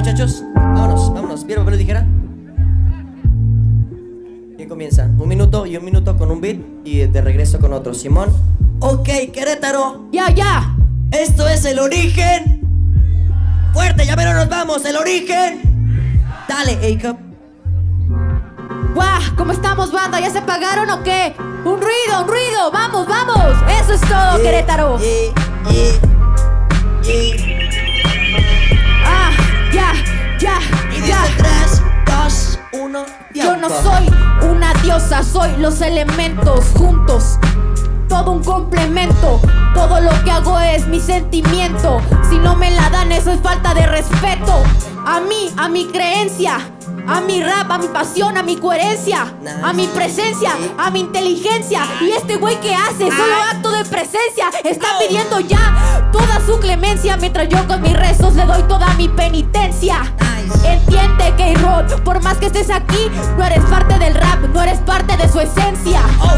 muchachos? Vámonos. ¿Piedra, papel o tijera? ¿Quién comienza? 1 minuto y 1 minuto con un beat y de regreso con otro. Simón. Ok, Querétaro. Ya. Esto es El Origen. Fuerte, ya verán, nos vamos. El Origen. Dale, A-Cup. ¡Guau! ¿Cómo estamos, banda? ¿Ya se apagaron o qué? ¡Un ruido! ¡Vamos! Eso es todo, Querétaro. Ya. Y dice 3, 2, 1. Yo no soy una diosa, soy los elementos juntos. Todo un complemento. Todo lo que hago es mi sentimiento. Si no me la dan, eso es falta de respeto. A mí, a mi creencia, a mi rap, a mi pasión, a mi coherencia, a mi presencia, a mi inteligencia. Y este güey que hace solo acto de presencia está pidiendo ya toda su clemencia, mientras yo con mis rezos le doy toda mi penitencia. Entiende, K-Rod, por más que estés aquí, no eres parte del rap, no eres parte de su esencia.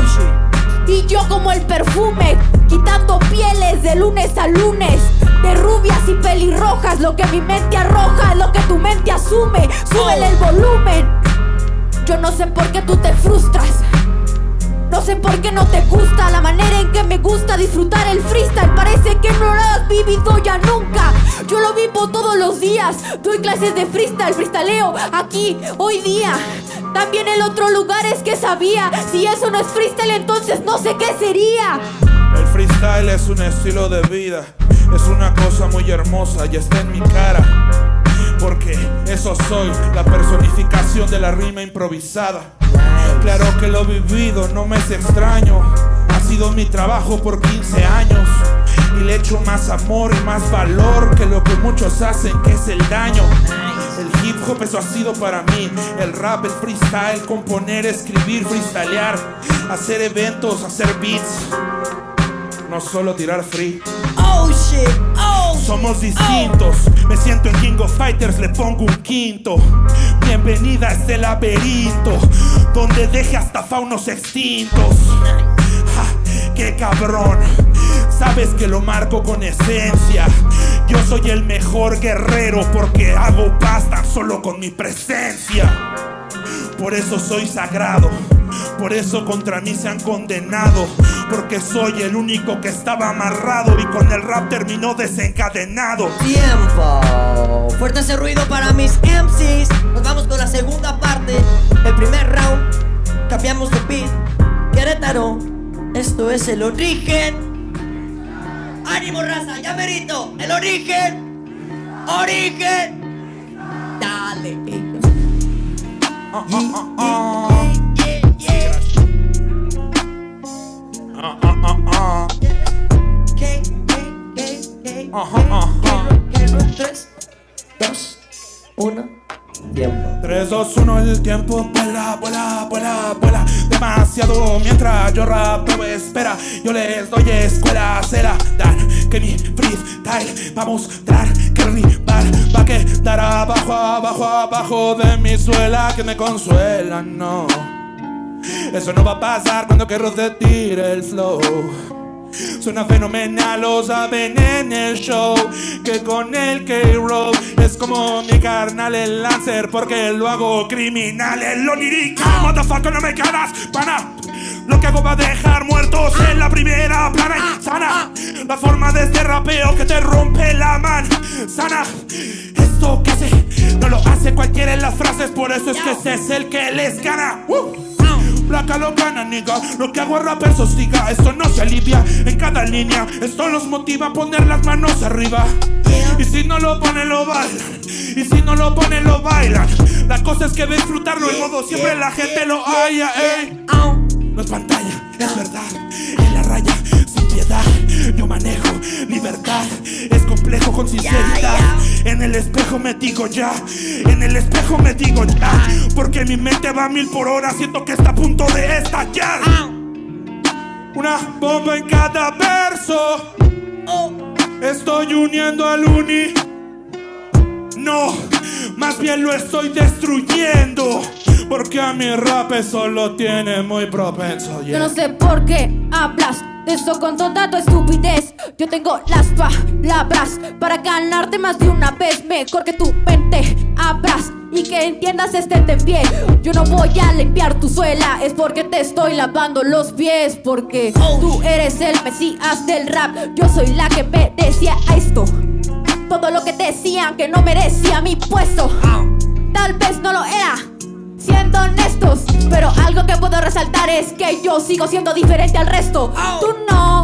Y yo como el perfume, quitando pieles de lunes a lunes, de rubias y pelirrojas. Lo que mi mente arroja es lo que tu mente asume. Súbele el volumen. Yo no sé por qué tú te frustras, no sé por qué no te gusta la manera en que me gusta disfrutar el freestyle. Parece que no lo has vivido ya nunca. Yo lo vivo todos los días. Doy clases de freestyleo aquí, hoy día. También en otros lugares que sabía. Si eso no es freestyle, entonces no sé qué sería. El freestyle es un estilo de vida. Es una cosa muy hermosa y está en mi cara. Porque eso soy, la personificación de la rima improvisada. Claro que lo vivido no me es extraño. Ha sido mi trabajo por 15 años. Y le echo más amor y más valor que lo que muchos hacen, que es el daño. El hip hop eso ha sido para mí. El rap, el freestyle, componer, escribir, freestylear, hacer eventos, hacer beats. No solo tirar free. Somos distintos. Me siento en King of Fighters, le pongo un quinto. Bienvenida a este laberinto donde deje hasta faunos extintos. ¡Qué cabrón! Sabes que lo marco con esencia. Yo soy el mejor guerrero porque hago paz tan solo con mi presencia. Por eso soy sagrado. Por eso contra mí se han condenado. Porque soy el único que estaba amarrado y con el rap terminó desencadenado. Tiempo. Fuerte ese ruido para mis MCs. Nos vamos con la segunda parte. El primer round, cambiamos de beat. Querétaro, esto es El Origen. ¡Ánimo, raza! ¡Ya merito! ¡El Origen! ¡Origen! ¡Dale! Tres, dos, uno. Tiempo. 3, 2, 1, el tiempo vuela demasiado mientras yo rapeo. Espera, yo les doy escuela. Se la dan que mi freestyle va a mostrar que el rival va a quedar abajo de mi suela. Que me consuela, no. Eso no va a pasar cuando K-Rod te tire el flow. Suena fenomenal, lo saben en el show. Que con el K-Rod es como mi carnal el Lancer, porque lo hago criminal. El Onirica, motherfucker, no me cagas, pana. Lo que hago va a dejar muertos en la primera plana y sana. La forma de este rapeo que te rompe la manzana. Esto que hace, no lo hace cualquiera en las frases. Por eso es que ese es el que les gana. Placa lo gana, nigga. Lo que hago es rapper sostiga. Esto no se alivia en cada línea. Esto los motiva a poner las manos arriba. Y si no lo ponen, lo bailan. Y si no lo ponen, lo bailan. La cosa es que disfrutarlo en modo siempre la gente lo haya, ey. No es pantalla, es verdad. En la raya, sin piedad. Yo manejo libertad. Es complejo con sinceridad. En el espejo me digo ya. En el espejo me digo ya. Porque mi mente va a 1000 por hora. Siento que está a punto de estallar. Una bomba en cada verso. Estoy uniendo al uni. No, más bien lo estoy destruyendo. Porque a mi rap eso lo tiene muy propenso, yeah. Yo no sé por qué hablas de eso con toda tu estupidez. Yo tengo las palabras para ganarte más de una vez. Mejor que tu mente abras y que entiendas este en pie. Yo no voy a limpiar tu suela, es porque te estoy lavando los pies. Porque tú eres el mesías del rap, yo soy la que merecía esto. Todo lo que decían que no merecía mi puesto, tal vez no lo era, siendo honestos. Pero algo que puedo resaltar es que yo sigo siendo diferente al resto. Tú no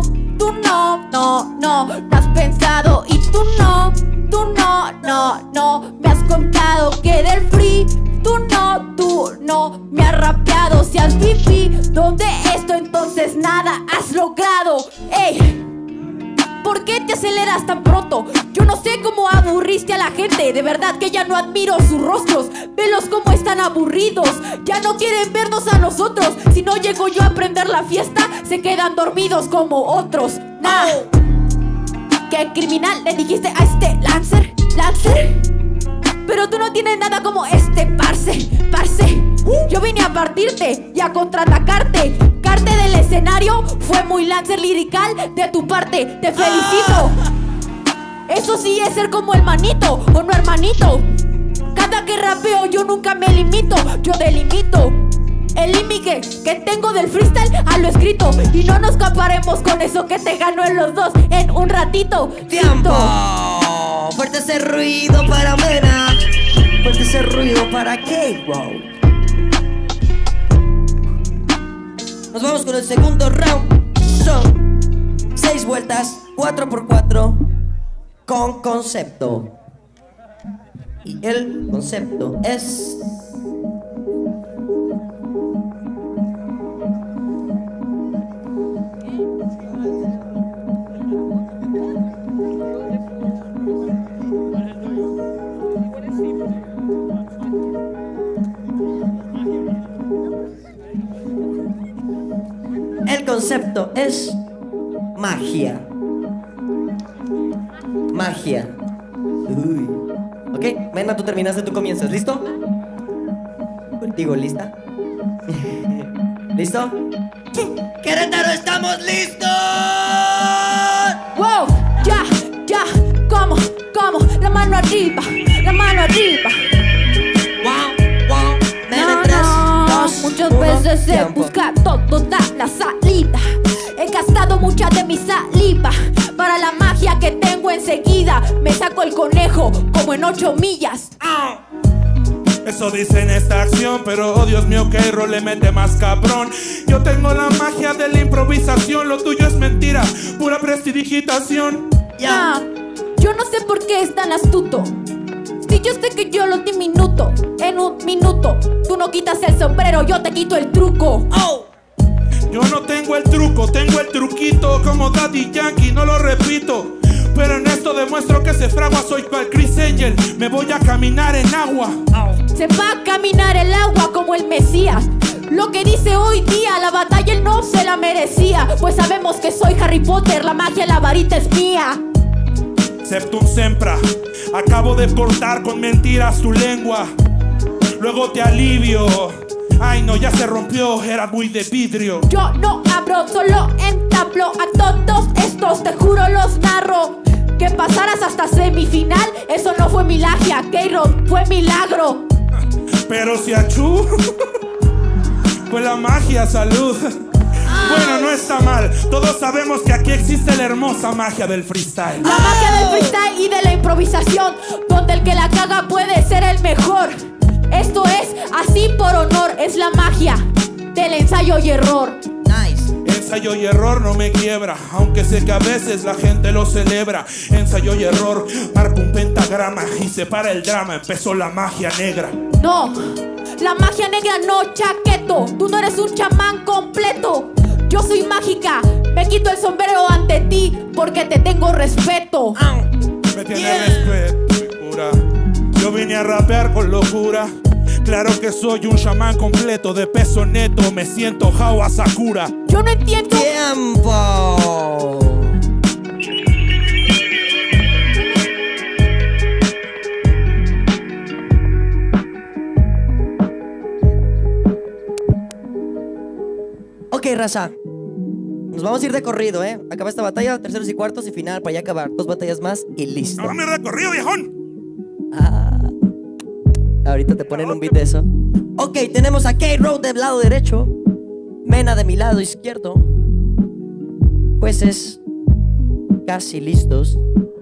has pensado. Y tú no me has contado que del free tú no me has rapeado. Si has vivido de esto, entonces nada has logrado. Ey, ¿por qué te aceleras tan pronto? Yo no sé cómo aburriste a la gente. De verdad que ya no admiro sus rostros. Velos como están aburridos. Ya no quieren vernos a nosotros. Si no llego yo a prender la fiesta, se quedan dormidos como otros. Nah. ¿Qué criminal le dijiste a este Lancer? Pero tú no tienes nada como este parce. Yo vine a partirte y a contraatacarte. Carte del escenario fue muy Lancer lirical de tu parte. Te felicito. Eso sí es ser como el manito, ¿o no, hermanito? Cada que rapeo yo nunca me limito. Yo delimito el límite que tengo del freestyle a lo escrito. Y no nos escaparemos con eso que te ganó en los dos en un ratito. ¡Tiempo! Fuerte ese ruido para Mena. Fuerte ese ruido para K-Wow. Nos vamos con el segundo round. Son 6 vueltas, 4x4 con concepto. Y el concepto es... El concepto es magia. Magia. Uy. Ok, Mena, tú terminaste, tú comienzas. ¿Listo? Contigo, ¿lista? ¿Listo? ¡Querétaro, estamos listos! ¡Wow! Ya, ¿cómo? La mano arriba. Wow. Mena, 3, 2, muchas 1, veces he tiempo. buscado toda la salida. He gastado mucha de mi saliva para la magia que tengo enseguida. Me saco el conejo como en 8 millas. Eso dice en esta acción, pero oh Dios mío, K-Roll le mete más cabrón. Yo tengo la magia de la improvisación, lo tuyo es mentira, pura prestidigitación. Yo no sé por qué es tan astuto. Si yo sé que yo lo diminuto en un minuto. Tú no quitas el sombrero, yo te quito el truco. Yo no tengo el truco, tengo el truquito. Como Daddy Yankee, no lo repito. Pero en esto demuestro que ese fragua soy cual Chris Angel. Me voy a caminar en agua. Se va a caminar el agua como el Mesías. Lo que dice hoy día, la batalla él no se la merecía. Pues sabemos que soy Harry Potter, la magia, la varita es mía. Septum Sempra, acabo de cortar con mentiras tu lengua. Luego te alivio. Ay no, ya se rompió, era muy de vidrio. Yo no abro, solo entablo a todos estos, te juro los narro. Que pasaras hasta semifinal, eso no fue milagia, K-Roll, fue milagro. Pero si achú, fue la magia, salud. Bueno, no está mal, todos sabemos que aquí existe la hermosa magia del freestyle. La magia del freestyle y de la improvisación, donde el que la caga puede ser el mejor. Esto es así por honor, es la magia del ensayo y error. Nice. Ensayo y error no me quiebra, aunque sé que a veces la gente lo celebra. Ensayo y error, marco un pentagrama y se para el drama, empezó la magia negra. No, la magia negra no, chaqueto. Tú no eres un chamán completo. Yo soy mágica, me quito el sombrero ante ti porque te tengo respeto. Me tiene respeto, mi cura. Yo vine a rapear con locura. Claro que soy un chamán completo de peso neto. Me siento Hawa Sakura. Yo no entiendo. ¡Tiempo! Ok, raza. Nos vamos a ir de corrido, ¿eh? Acaba esta batalla, terceros y cuartos y final para ya acabar. 2 batallas más y listo. ¡No me recorrido, viejón! Ahorita te ponen un beat de eso. Ok, tenemos a K-Road del lado derecho, Mena de mi lado izquierdo. Jueces casi listos.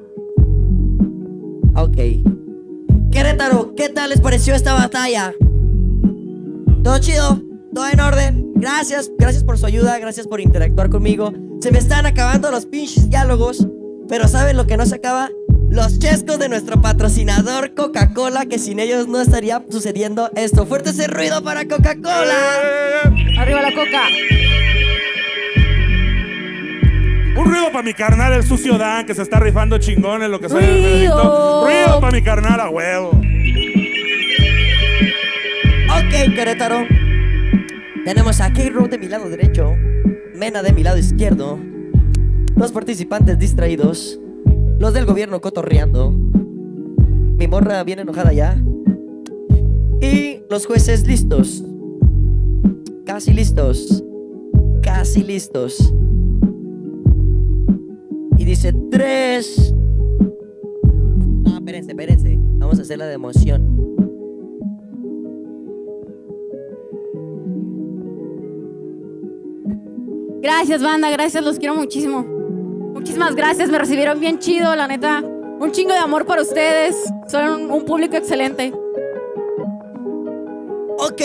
Ok. Querétaro, ¿qué tal les pareció esta batalla? ¿Todo chido? ¿Todo en orden? Gracias por su ayuda, gracias por interactuar conmigo. Se me están acabando los pinches diálogos, pero ¿saben lo que no se acaba? Los chescos de nuestro patrocinador Coca-Cola, que sin ellos no estaría sucediendo esto. Fuerte ese ruido para Coca-Cola. Arriba la Coca. Un ruido para mi carnal, el sucio Dan, que se está rifando chingón en lo que soy el Benedicto. Ruido para mi carnal, a huevo. Ok, Querétaro. Tenemos a K-Road de mi lado derecho, Mena de mi lado izquierdo, los participantes distraídos, los del gobierno cotorreando, mi morra bien enojada ya, y los jueces listos. Casi listos. Casi listos. Y dice 3. No, espérense. Vamos a hacer la de emoción. Gracias, banda, gracias, los quiero muchísimo. Muchísimas gracias, me recibieron bien chido, la neta. Un chingo de amor para ustedes. Son un público excelente. Ok.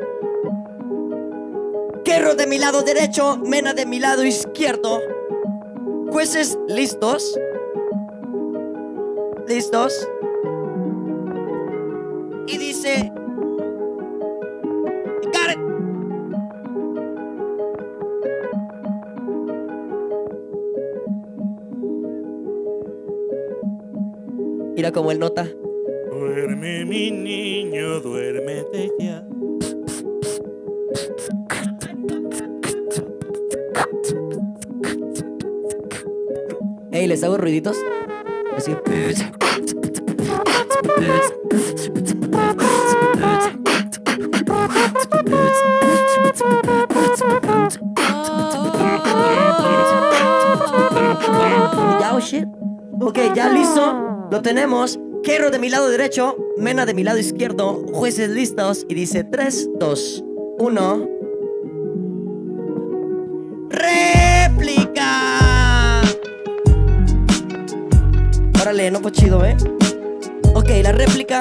K-Road de mi lado derecho, Mena de mi lado izquierdo. Jueces listos. Listos. Y dice... Got it. Mira como él nota. Duerme mi niño, duérmete ya. Ey, ¿les hago ruiditos? Así. Ya, oh shit. Ok, ya listo. Lo tenemos. K-Road de mi lado derecho, Mena de mi lado izquierdo, jueces listos. Y dice 3, 2, 1. ¡Réplica! Órale, no fue chido, ¿eh? Ok, la réplica.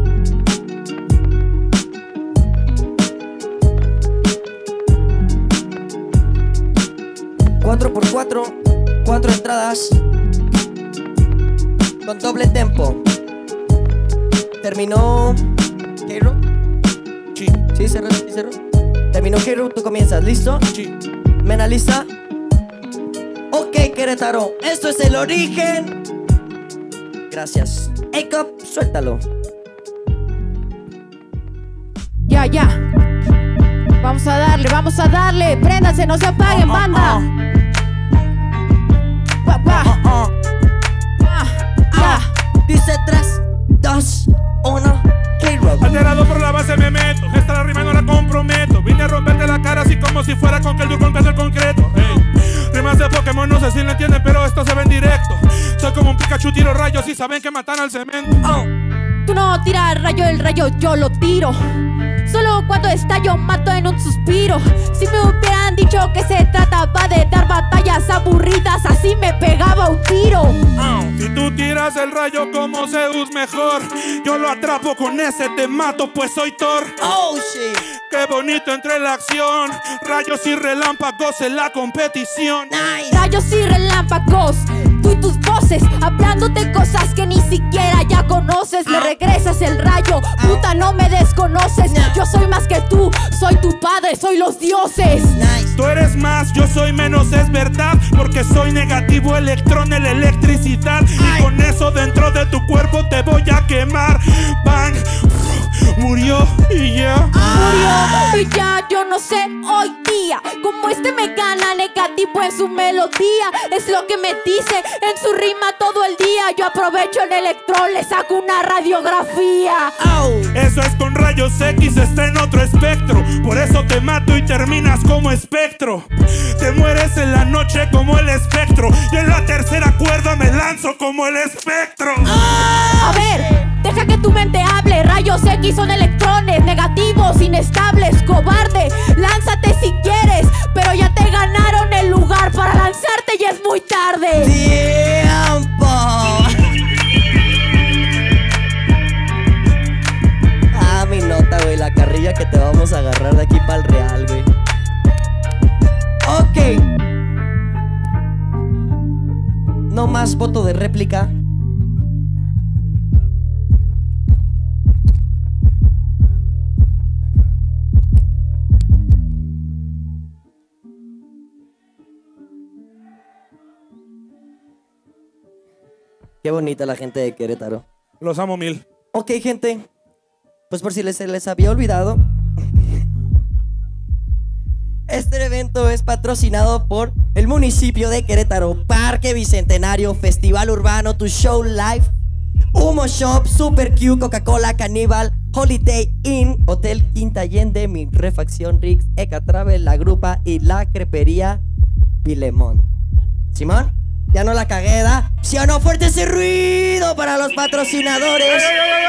Cuatro por 4 entradas con doble tempo. Terminó K-Road. Sí, cerró. Terminó K-Road, tú comienzas. ¿Listo? Sí. Mena, ¿lista? Ok, Querétaro, esto es el origen. Gracias. A-Cup, suéltalo. Ya. Vamos a darle. Préndanse, no se apaguen, banda. Dice 3, 2, 1, K-Road. Alterado por la base me meto, esta la rima no la comprometo. Vine a romperte la cara así como si fuera con que el golpeando el concreto. Rimas de Pokémon, no sé si lo entienden, pero esto se ve en directo. Soy como un Pikachu, tiro rayos y saben que matan al cemento. Tú no tiras el rayo yo lo tiro. Solo cuando estallo mato en un suspiro. Si me hubieran dicho que se trataba de dar batallas aburridas, así me pegaba un tiro. Si tú tiras el rayo como Zeus mejor, yo lo atrapo con ese, te mato pues soy Thor. Oh shit. Qué bonito entre la acción, rayos y relámpagos en la competición. Nice. Rayos y relámpagos, tú y tus voces, hablándote cosas que ni siquiera ya conoces. Me regresas el rayo, puta no me desconoces. Yo soy más que tú, soy tu padre, soy los dioses. Nice. Tú eres más, yo soy menos, es verdad, porque soy negativo, electrón en la electricidad. Y con eso dentro de tu cuerpo te voy a quemar. Bang, murió y ya. Murió y ya, yo no sé hoy día como me gana negativo en su melodía. Es lo que me dice en su rima todo el día. Yo aprovecho el electrón, le saco una radiografía. Eso es con rayos X, está en otro espectro. Por eso te mato y terminas como espectro. Te mueres en la noche como el espectro. Y en la tercera cuerda me lanzo como el espectro. A ver, deja que tu mente hable. Rayos X aquí son electrones, negativos, inestables, cobarde. Lánzate si quieres, pero ya te ganaron el lugar. Para lanzarte ya es muy tarde. ¡Tiempo! Ah, mi nota, güey, la carrilla que te vamos a agarrar de aquí para el real, güey. Ok. No más voto de réplica. Qué bonita la gente de Querétaro. Los amo mil. Ok, gente. Pues por si se les había olvidado, este evento es patrocinado por el municipio de Querétaro, Parque Bicentenario, Festival Urbano, Tu Show Live, Humo Shop, Super Q, Coca-Cola, Caníbal, Holiday Inn, Hotel Quinta Allende, Mi Refacción Rix, Eca Travel, La Grupa y La Crepería Pilemón. ¿Simón? Ya no la cagué, ¿da? ¿Sí o no? Fuerte ese ruido para los patrocinadores.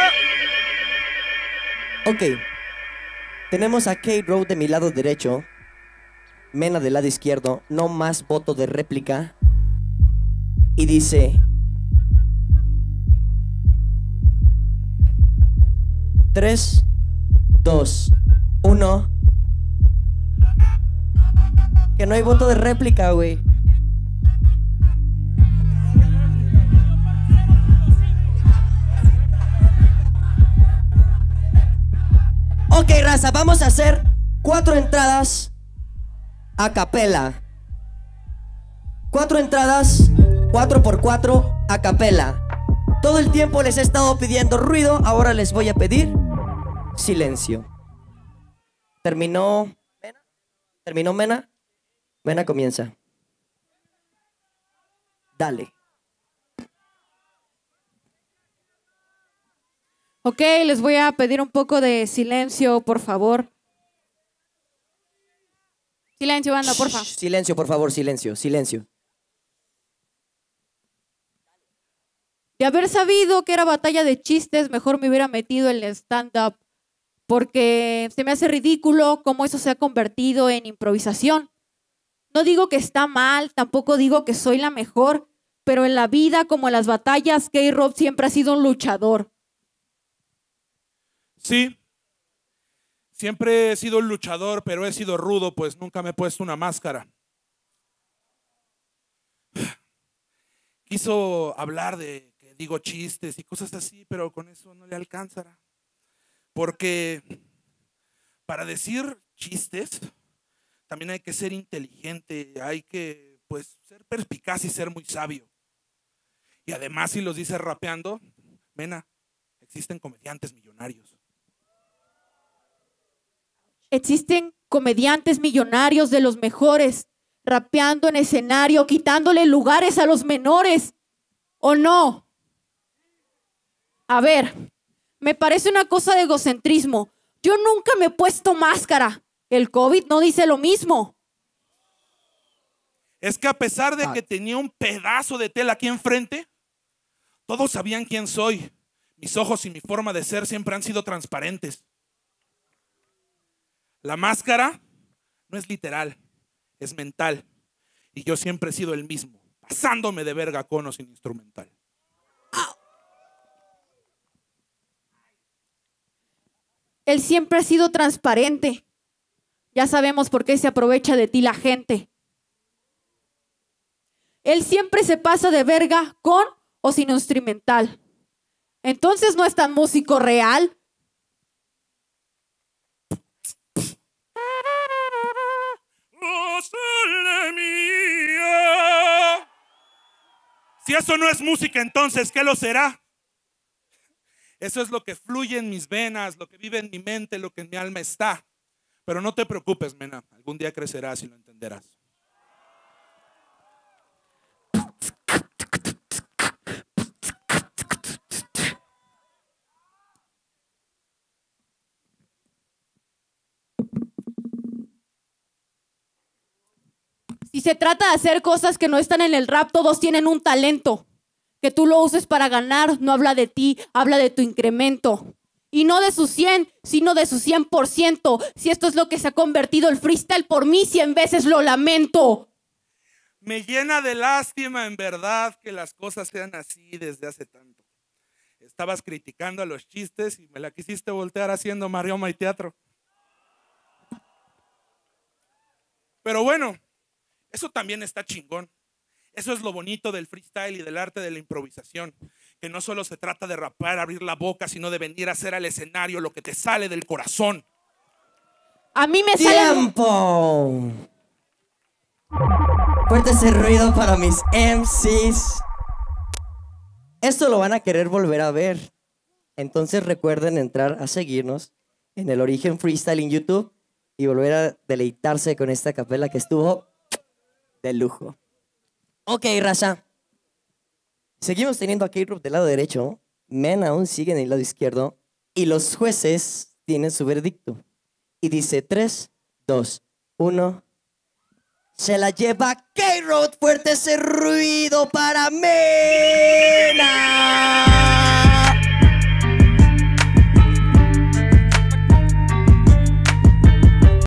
Ok. Tenemos a Kate Road de mi lado derecho, Mena del lado izquierdo, no más voto de réplica. Y dice: 3, 2, 1. Que no hay voto de réplica, güey. Ok, raza, vamos a hacer 4 entradas a capela. 4 entradas, 4x4 a capela. Todo el tiempo les he estado pidiendo ruido, ahora les voy a pedir silencio. ¿Terminó Mena? ¿Terminó Mena? Mena comienza. Dale. Ok, les voy a pedir un poco de silencio, por favor. Silencio, banda, porfa. Silencio, por favor, silencio, silencio. De haber sabido que era batalla de chistes, mejor me hubiera metido en el stand-up, porque se me hace ridículo cómo eso se ha convertido en improvisación. No digo que está mal, tampoco digo que soy la mejor, pero en la vida, como en las batallas, K-Rob siempre ha sido un luchador. Sí, siempre he sido un luchador, pero he sido rudo, pues nunca me he puesto una máscara. Quiso hablar de que digo chistes y cosas así, pero con eso no le alcanzará. Porque para decir chistes también hay que ser inteligente, hay que pues ser perspicaz y ser muy sabio. Y además, si los dices rapeando, Mena, existen comediantes millonarios. Existen comediantes millonarios de los mejores, rapeando en escenario, quitándole lugares a los menores. ¿O no? A ver, me parece una cosa de egocentrismo. Yo nunca me he puesto máscara. El COVID no dice lo mismo. Es que a pesar de que tenía un pedazo de tela aquí enfrente, todos sabían quién soy. Mis ojos y mi forma de ser siempre han sido transparentes. La máscara no es literal, es mental. Y yo siempre he sido el mismo, pasándome de verga con o sin instrumental. Él siempre ha sido transparente. Ya sabemos por qué se aprovecha de ti la gente. Él siempre se pasa de verga con o sin instrumental. Entonces no es tan músico real. Oh, sole mía. Si eso no es música, entonces, ¿qué lo será? Eso es lo que fluye en mis venas, lo que vive en mi mente, lo que en mi alma está. Pero no te preocupes, Mena, algún día crecerás y lo entenderás. Si se trata de hacer cosas que no están en el rap, todos tienen un talento. Que tú lo uses para ganar no habla de ti, habla de tu incremento. Y no de su 100, sino de su 100%. Si esto es lo que se ha convertido el freestyle, por mí 100 veces lo lamento. Me llena de lástima, en verdad, que las cosas sean así desde hace tanto. Estabas criticando a los chistes y me la quisiste voltear haciendo marioma y teatro. Pero bueno, eso también está chingón. Eso es lo bonito del freestyle y del arte de la improvisación. Que no solo se trata de rapar, abrir la boca, sino de venir a hacer al escenario lo que te sale del corazón. A mí me sale... ¡Tiempo! Fuerte ese ruido para mis MCs. Esto lo van a querer volver a ver. Entonces recuerden entrar a seguirnos en El Origen Freestyle en YouTube y volver a deleitarse con esta capela que estuvo de lujo. Ok, raza. Seguimos teniendo a K-Rob del lado derecho. Men aún sigue en el lado izquierdo. Y los jueces tienen su veredicto. Y dice 3, 2, 1. Se la lleva K-Rob. Fuerte ese ruido para mí.